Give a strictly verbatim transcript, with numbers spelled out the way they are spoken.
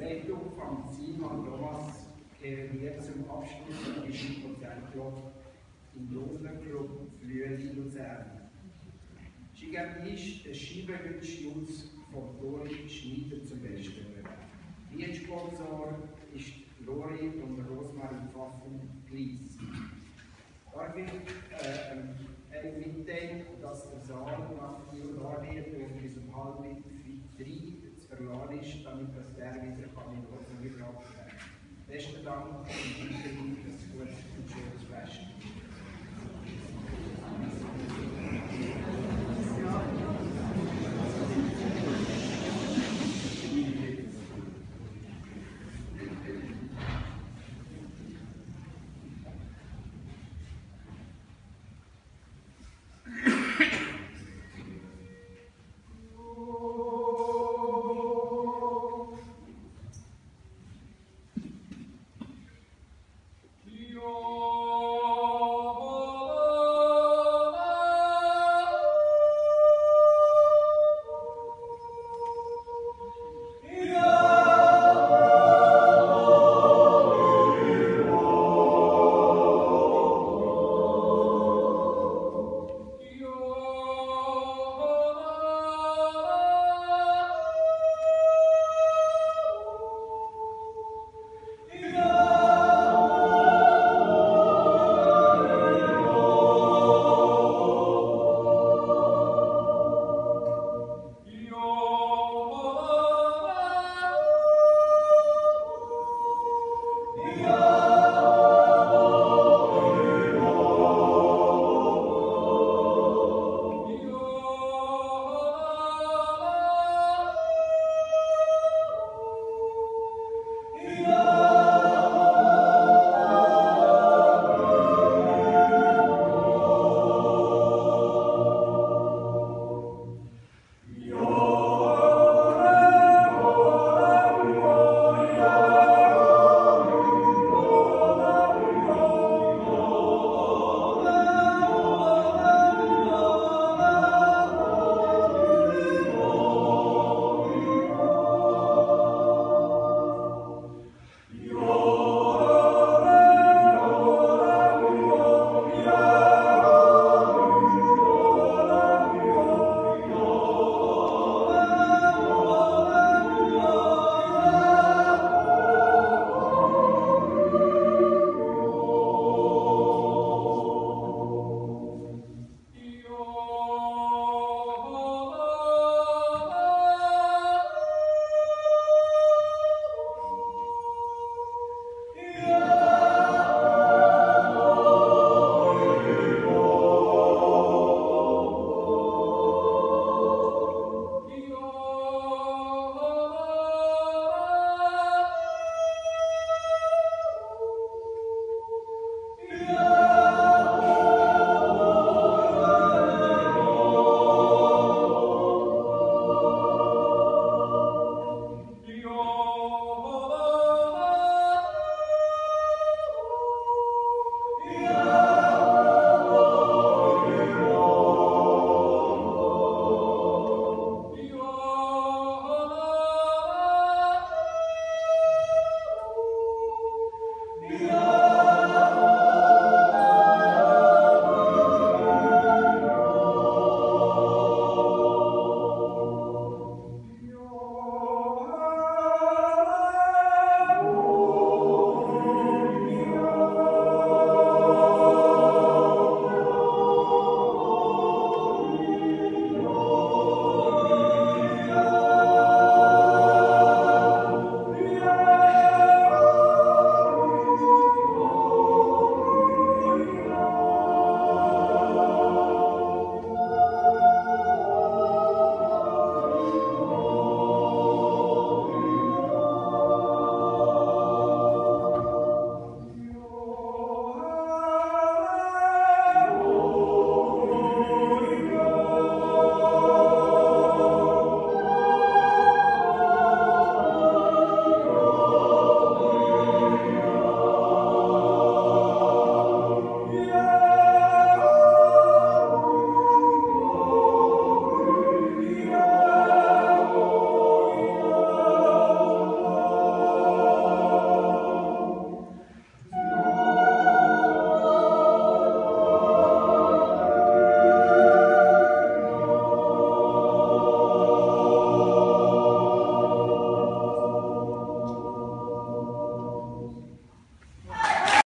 Leitung von Simon Thomas kehren wir zum Abschluss der Konzertglock im Jodlerklub Flühli Luzern. Sie geben nicht den Schybegütsch-Jutz von Thori Schnider zum Besten. Liedsponsor ist Thori und Rosmarin Brig-Glis. Darf ich äh, mitteilen, dass der Saal nach Jordanien bis um halb drei zu verlassen ist, damit das der wieder in Ordnung gebracht werden kann. Besten Dank und weiterhin ein gutes und schönes Fest.